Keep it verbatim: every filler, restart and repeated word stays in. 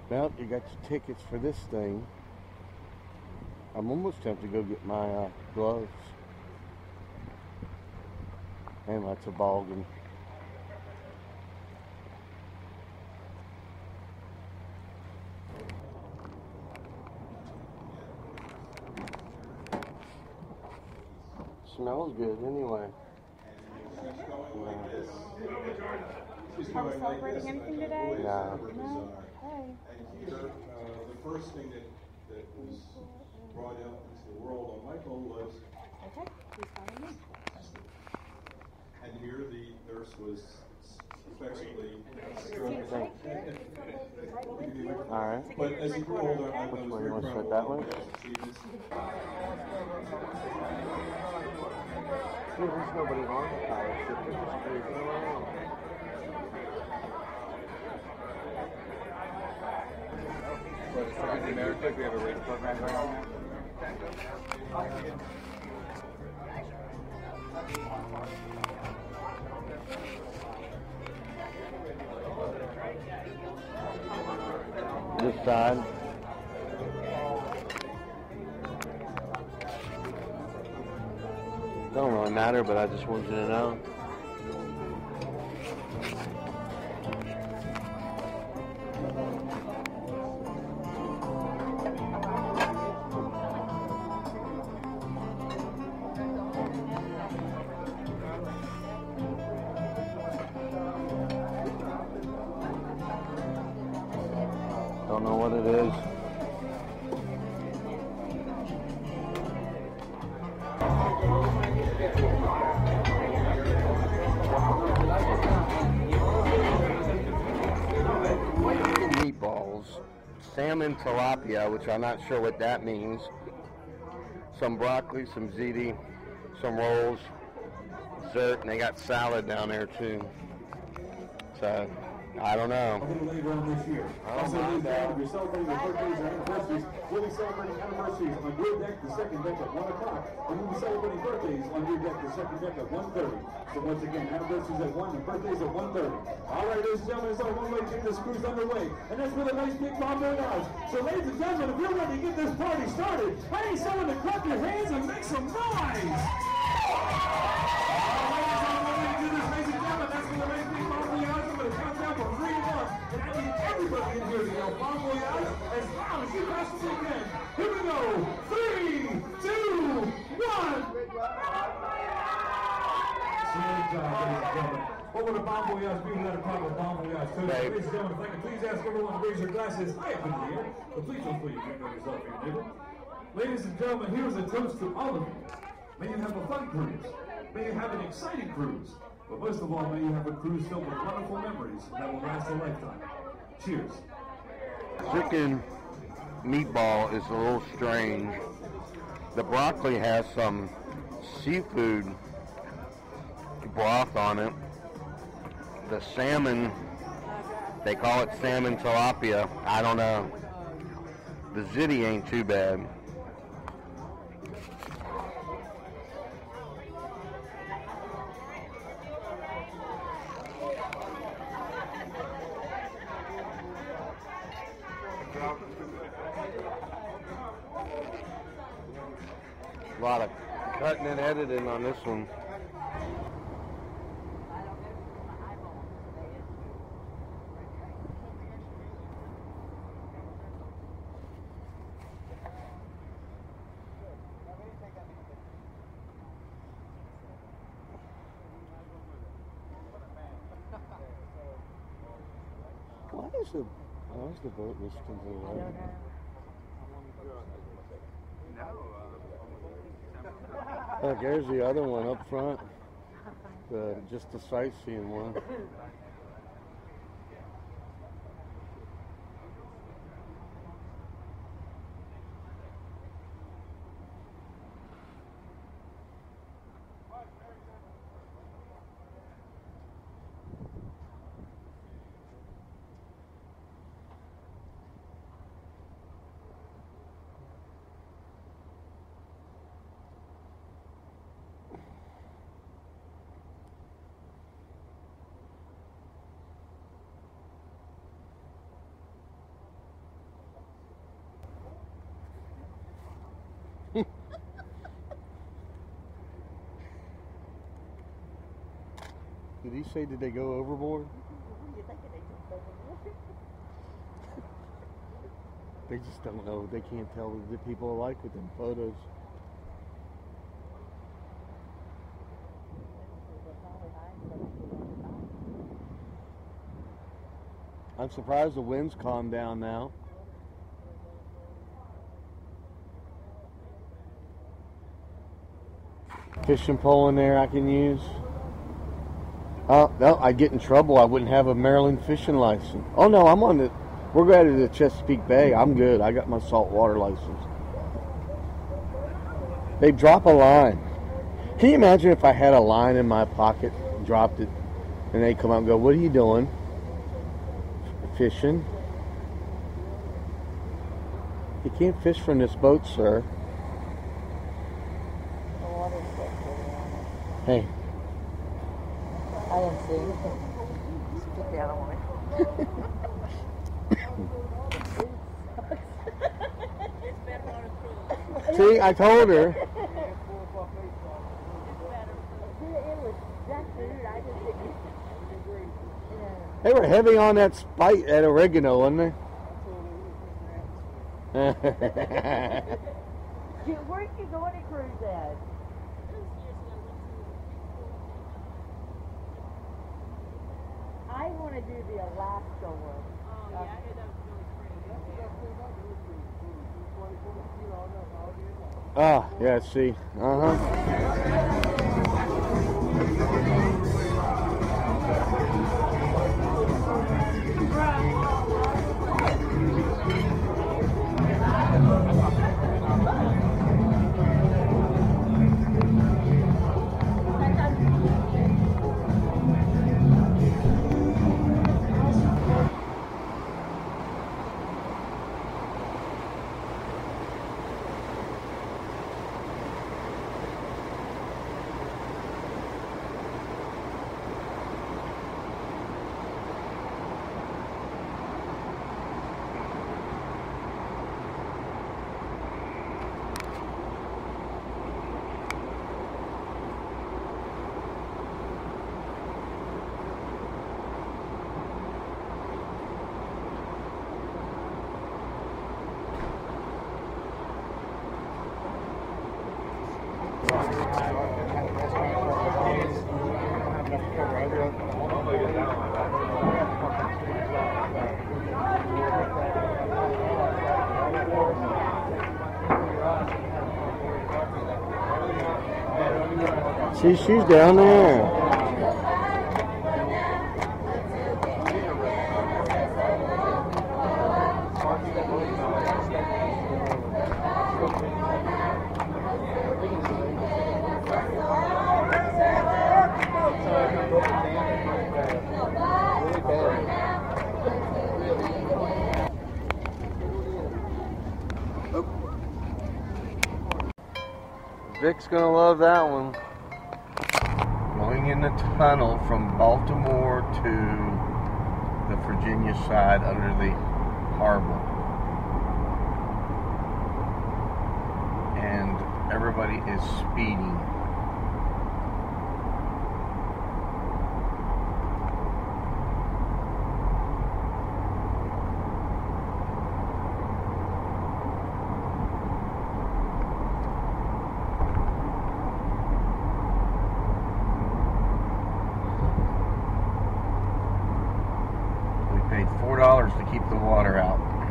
Well, you got your tickets for this thing. I'm almost tempted to go get my uh, gloves and my toboggan. Smells good anyway. Are we celebrating anything today? No. No? Okay. And here, uh, the first thing that, that was brought out into the world on Michael was... Okay, please follow me. And here the nurse was effectively Right struck. here. Right with you. All right. But as he grew older, I, I Which was way? very You want to proud sit that of way? his achievements. See, there's nobody on the tire. So they're just cruising around. In America, we have a race program going on now. This side. Don't really matter, but I just want you to know. Don't know what it is. Meatballs, Salmon-Tilapia, which I'm not sure what that means. Some broccoli, some ziti, some rolls, dessert, and they got salad down there too. So, I don't know. A little later on this year. Also, ladies and gentlemen, if you're celebrating your birthdays or anniversaries, we'll be celebrating anniversaries on your deck, the second deck at one o'clock, and we'll be celebrating birthdays on your deck, the second deck at one thirty. So once again, anniversaries at one and birthdays at one thirty. All right, ladies and gentlemen, it's our one way to get this cruise underway, and that's with a nice big bomb voyage. So ladies and gentlemen, if you're ready to get this party started, I need someone to clap your hands and make some noise! Everybody in here to yell bon voyage as loud as you possibly can. Here we go. Three, two, one. Good job, ladies and gentlemen. What would a bon voyage be without a proper bon voyage? So, ladies and gentlemen, if I can please ask everyone to raise your glasses high up in the air, but please don't put your drink on yourself here, neighbor. Ladies and gentlemen, here's a toast to all of you. May you have a fun cruise. May you have an exciting cruise. But most of all, may you have a cruise filled with wonderful memories that will last a lifetime. Cheers. Chicken meatball is a little strange. The broccoli has some seafood broth on it. The salmon, they call it Salmon-Tilapia. I don't know. The ziti ain't too bad. A lot of cutting and editing on this one. Why is the why is the boat listed to the right? Look, there's the other one up front. The just the sightseeing one. Did he say, did they go overboard? They just don't know. They can't tell what the people are like with them photos. I'm surprised the wind's calmed down now. Fishing pole in there I can use. Oh, no, I'd get in trouble. I wouldn't have a Maryland fishing license. Oh, no, I'm on the... We're going to the Chesapeake Bay. I'm good. I got my saltwater license. They drop a line. Can you imagine if I had a line in my pocket, dropped it, and they come out and go, "What are you doing?" Fishing. You can't fish from this boat, sir. Hey. I didn't see anything. Stick the other one. See, I told her. They were heavy on that spite, that oregano, wasn't they? Where are you going to cruise at? I want to do the Alaska one. Oh, yeah, I heard that was really pretty. Ah, yeah, see. Uh-huh. See, she's down there. Vic's gonna love that one. Going in the tunnel from Baltimore to the Virginia side under the harbor. And everybody is speeding. four dollars to keep the water out.